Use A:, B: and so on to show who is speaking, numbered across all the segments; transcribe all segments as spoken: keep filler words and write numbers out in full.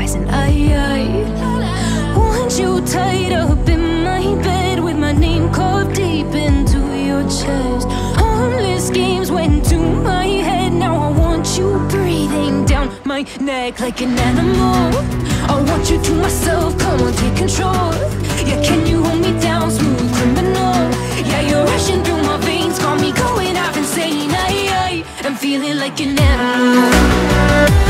A: rising. I, I want you tied up in my bed with my name carved deep into your chest. Harmless games went to my head. Now I want you breathing down my neck like an animal. I want you to myself, come on, take control. Yeah, can you hold me down, smooth criminal? Yeah, you're rushing through my veins, got me going half insane. I, I am feeling like an animal.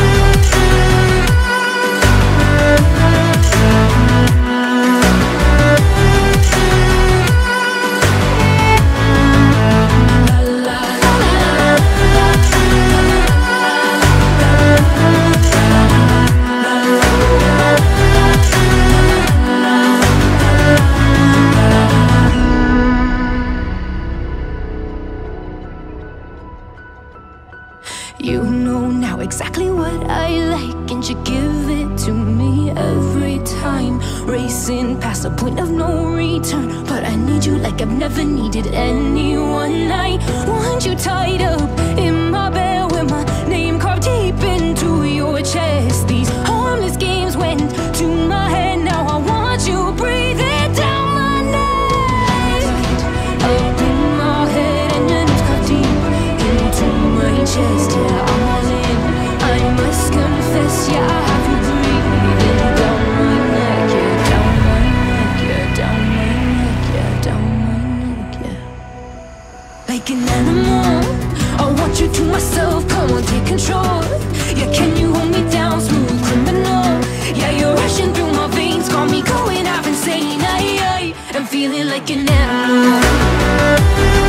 A: You know now exactly what I like, and you give it to me every time. Racing past the point of no return, but I need you like I've never needed anyone. I want you tied up in my bed with my name carved deep into your chest. These harmless games went to my head. Now I want you breathing down my neck, up in my head, and your name's carved deep into my chest. Yeah, I'm all in, I must confess. Yeah, I have you breathing down my neck. Yeah, down my neck. Yeah, down my neck. Yeah, down my neck. Yeah, like an animal, I want you to myself, come on, take control. Yeah, can you hold me down, smooth criminal? Yeah, you're rushing through my veins, got me going half insane. I, I am feeling like an animal.